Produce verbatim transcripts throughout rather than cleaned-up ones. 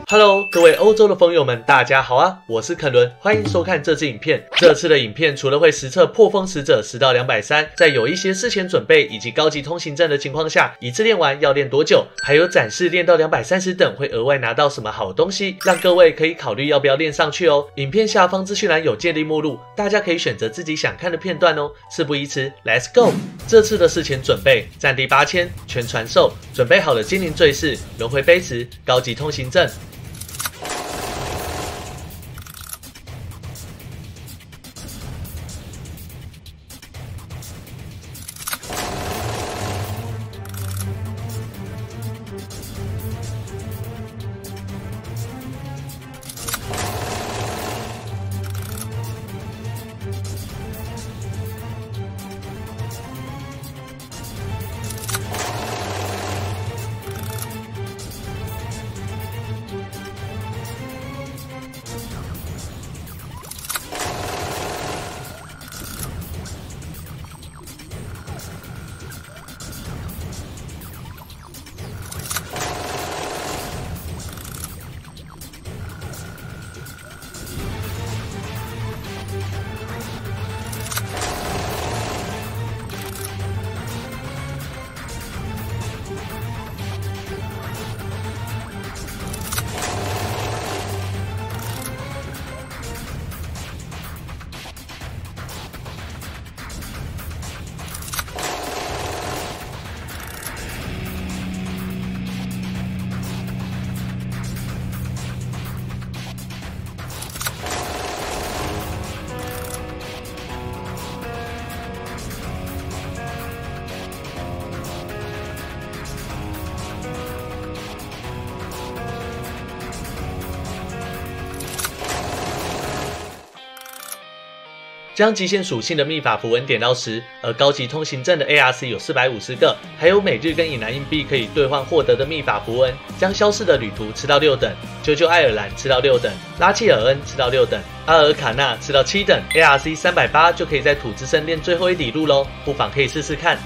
Hello， 各位欧洲的风友们，大家好啊！我是肯伦，欢迎收看这支影片。这次的影片除了会实测破风使者十到两百三，在有一些事前准备以及高级通行证的情况下，一次练完要练多久，还有展示练到两百三十等会额外拿到什么好东西，让各位可以考虑要不要练上去哦。影片下方资讯栏有建立目录，大家可以选择自己想看的片段哦。事不宜迟 ，Let's go！ 这次的事前准备，战地八千，全传授，准备好了精灵坠饰、轮回杯池、高级通行证。 将极限属性的秘法符文点到十，而高级通行证的 A R C 有四百五十个，还有每日跟以南硬币可以兑换获得的秘法符文。将消逝的旅途吃到六等，啾啾爱尔兰吃到六等，拉切尔恩吃到六等，阿尔卡纳吃到七等 ，A R C 三百八就可以在土之森练最后一里路喽，不妨可以试试看。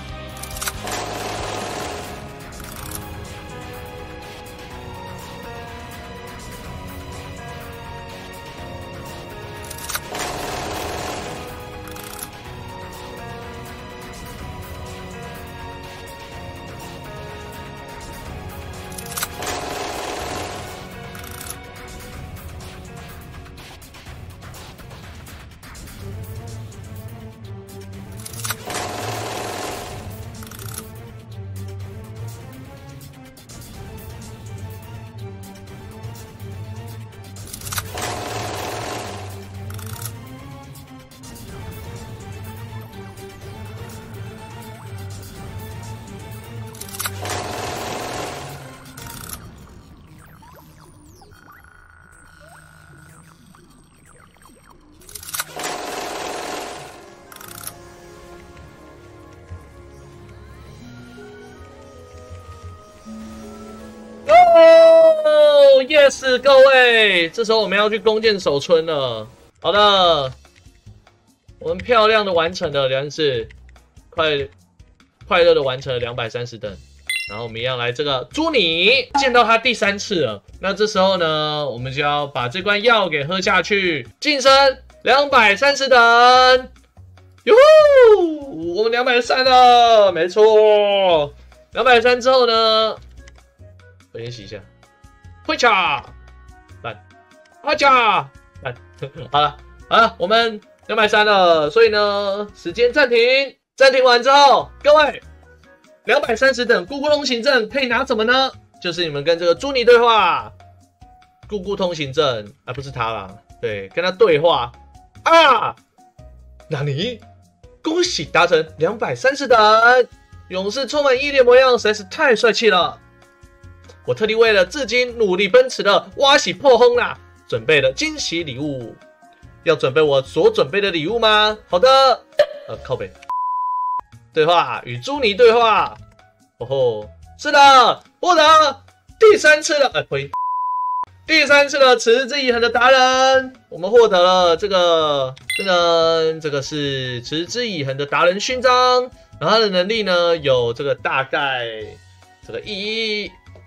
哦 ，yes， 各位，这时候我们要去弓箭手村了。好的，我们漂亮的完成了，梁是快快乐的完成了两百三十等。然后我们一样来这个朱尼，见到他第三次了。那这时候呢，我们就要把这罐药给喝下去，晋升两百三十等。哟呼，我们两百三了，没错。两百三之后呢？ 我先洗一下，会卡烂，啊卡烂，好了好了，我们两百三了，所以呢，时间暂停，暂停完之后，各位两百三十等，姑姑通行证可以拿什么呢？就是你们跟这个朱尼对话，姑姑通行证啊，不是他啦，对，跟他对话啊，那你恭喜达成两百三十等，勇士充满毅力的模样实在是太帅气了。 我特地为了至今努力奔驰的挖喜破轰啦，准备了惊喜礼物。要准备我所准备的礼物吗？好的，呃，靠北。对话与朱尼对话。哦吼，是的，获得第三次了，呃，呸，第三次的持之以恒的达人，我们获得了这个这个这个是持之以恒的达人勋章，然后他的能力呢有这个大概这个一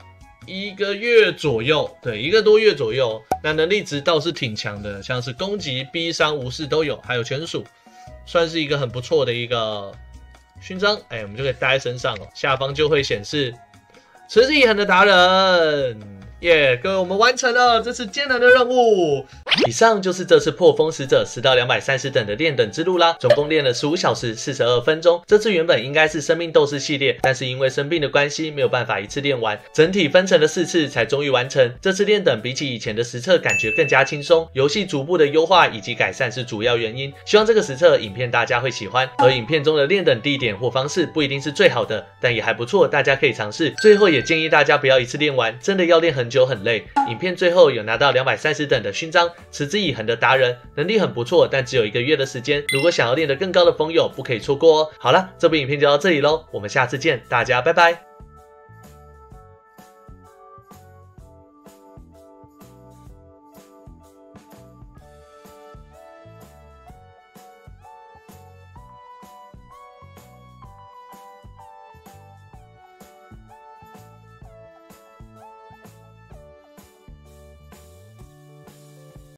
一个月左右，对，一个多月左右。那能力值倒是挺强的，像是攻击、逼伤、无视都有，还有全属，算是一个很不错的一个勋章。哎，我们就可以戴在身上哦，下方就会显示持之以恒的达人。耶、yeah, 各位，我们完成了这次艰难的任务。以上就是这次破风使者十到两百三十等的练等之路啦，总共练了十五小时四十二分钟。这次原本应该是生命斗士系列，但是因为生病的关系，没有办法一次练完，整体分成了四次才终于完成。这次练等比起以前的实测感觉更加轻松，游戏逐步的优化以及改善是主要原因。希望这个实测影片大家会喜欢，而影片中的练等地点或方式不一定是最好的，但也还不错，大家可以尝试。最后也建议大家不要一次练完，真的要练很久很累。影片最后有拿到两百三十等的勋章，持之以恒的达人，能力很不错，但只有一个月的时间。如果想要练得更高的风友，不可以错过哦。好了，这部影片就到这里咯，我们下次见，大家拜拜。